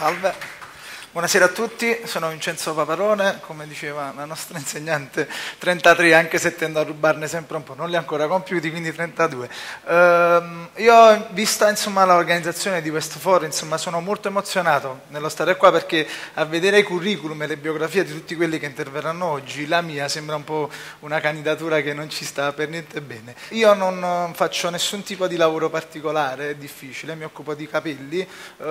Salve. Buonasera a tutti, sono Vincenzo Paparone, come diceva la nostra insegnante, 33, anche se tendo a rubarne sempre un po', non li ho ancora compiuti, quindi 32. Io, vista l'organizzazione di questo foro, sono molto emozionato nello stare qua, perché a vedere i curriculum e le biografie di tutti quelli che interverranno oggi, la mia sembra un po' una candidatura che non ci sta per niente bene. Io non faccio nessun tipo di lavoro particolare, è difficile, mi occupo di capelli,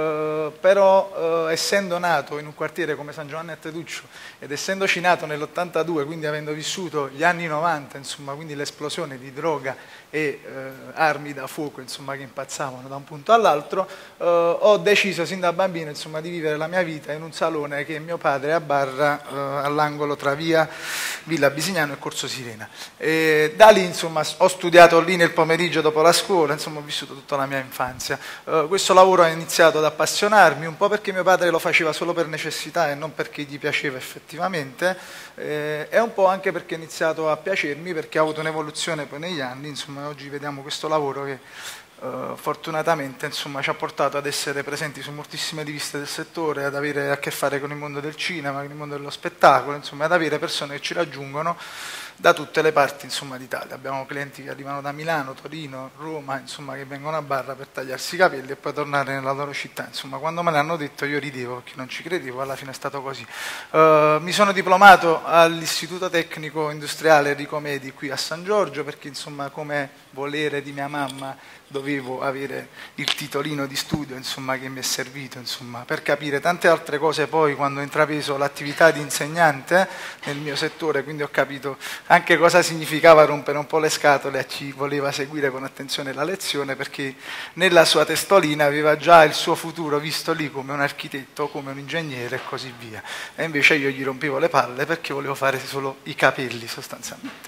però essendo nato in un quartiere come San Giovanni a Teduccio ed essendoci nato nell'82, quindi avendo vissuto gli anni 90, quindi l'esplosione di droga e armi da fuoco che impazzavano da un punto all'altro, ho deciso sin da bambino di vivere la mia vita in un salone che mio padre a Barra, all'angolo tra via Villa Bisignano e Corso Sirena. E da lì ho studiato lì nel pomeriggio dopo la scuola, ho vissuto tutta la mia infanzia. Questo lavoro ha iniziato ad appassionarmi, un po' perché mio padre lo faceva solo per necessità e non perché gli piaceva effettivamente, e un po' anche perché ha iniziato a piacermi, perché ha avuto un'evoluzione poi negli anni. Oggi vediamo questo lavoro che fortunatamente ci ha portato ad essere presenti su moltissime riviste del settore, ad avere a che fare con il mondo del cinema, con il mondo dello spettacolo, ad avere persone che ci raggiungono da tutte le parti d'Italia. Abbiamo clienti che arrivano da Milano, Torino, Roma, che vengono a Barra per tagliarsi i capelli e poi tornare nella loro città. Quando me l'hanno detto io ridevo, perché non ci credevo, alla fine è stato così. Mi sono diplomato all'Istituto Tecnico Industriale Enrico Medi qui a San Giorgio, perché come volere di mia mamma dovevo avere il titolino di studio che mi è servito per capire tante altre cose poi quando ho intrapreso l'attività di insegnante nel mio settore, quindi ho capito anche cosa significava rompere un po' le scatole a chi voleva seguire con attenzione la lezione, perché nella sua testolina aveva già il suo futuro visto lì come un architetto, come un ingegnere e così via, e invece io gli rompevo le palle perché volevo fare solo i capelli sostanzialmente.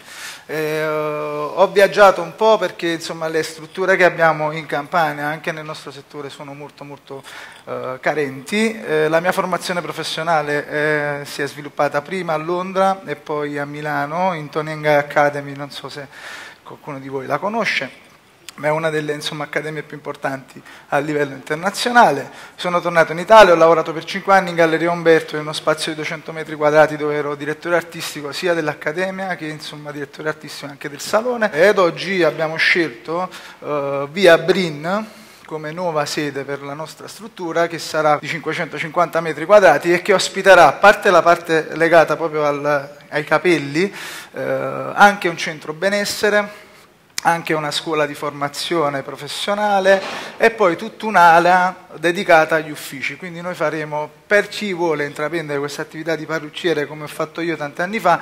Ho viaggiato un po' perché le strutture che abbiamo in Campania, anche nel nostro settore, sono molto carenti. La mia formazione professionale si è sviluppata prima a Londra e poi a Milano, in Tony & Guy Academy, non so se qualcuno di voi la conosce, ma è una delle accademie più importanti a livello internazionale. Sono tornato in Italia, ho lavorato per 5 anni in Galleria Umberto, in uno spazio di 200 metri quadrati dove ero direttore artistico sia dell'Accademia che direttore artistico anche del Salone, ed oggi abbiamo scelto via Brin come nuova sede per la nostra struttura, che sarà di 550 metri quadrati e che ospiterà, a parte la parte legata proprio ai capelli, anche un centro benessere, anche una scuola di formazione professionale e poi tutta un'ala dedicata agli uffici. Quindi noi faremo, per chi vuole intraprendere questa attività di parrucciere come ho fatto io tanti anni fa,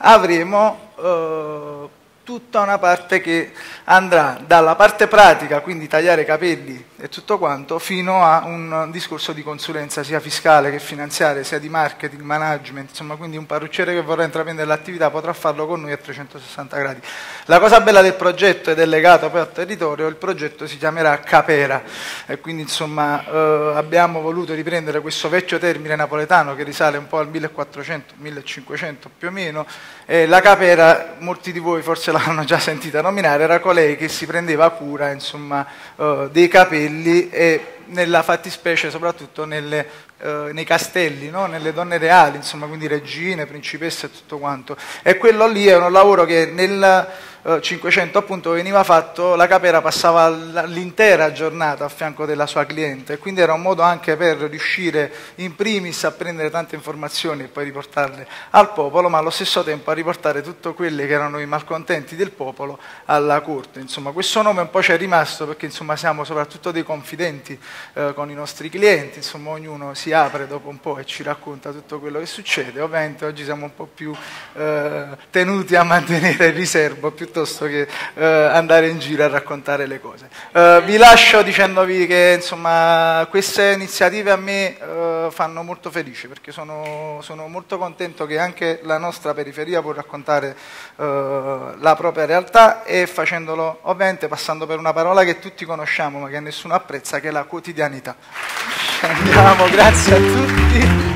avremo tutta una parte che andrà dalla parte pratica, quindi tagliare i capelli e tutto quanto, fino a un discorso di consulenza sia fiscale che finanziaria, sia di marketing, management, quindi un parrucciere che vorrà intraprendere l'attività potrà farlo con noi a 360 gradi. La cosa bella del progetto, ed è legato poi al territorio, il progetto si chiamerà Capera, e quindi abbiamo voluto riprendere questo vecchio termine napoletano che risale un po' al 1400-1500 più o meno, e la Capera, molti di voi forse l'hanno già sentita nominare, era colei che si prendeva cura dei capelli, e nella fattispecie soprattutto nei castelli, no? Nelle donne reali, quindi regine, principesse e tutto quanto. E quello lì è un lavoro che nel 500 appunto veniva fatto, la capera passava l'intera giornata a fianco della sua cliente, e quindi era un modo anche per riuscire in primis a prendere tante informazioni e poi riportarle al popolo, ma allo stesso tempo a riportare tutto quelli che erano i malcontenti del popolo alla corte. Questo nome un po' ci è rimasto perché siamo soprattutto dei confidenti con i nostri clienti, ognuno si apre dopo un po' e ci racconta tutto quello che succede. Ovviamente oggi siamo un po' più tenuti a mantenere il riservo piuttosto che andare in giro a raccontare le cose. Vi lascio dicendovi che queste iniziative a me fanno molto felice, perché sono molto contento che anche la nostra periferia può raccontare la propria realtà, e facendolo ovviamente passando per una parola che tutti conosciamo ma che nessuno apprezza, che è la quotidianità. Andiamo, grazie a tutti.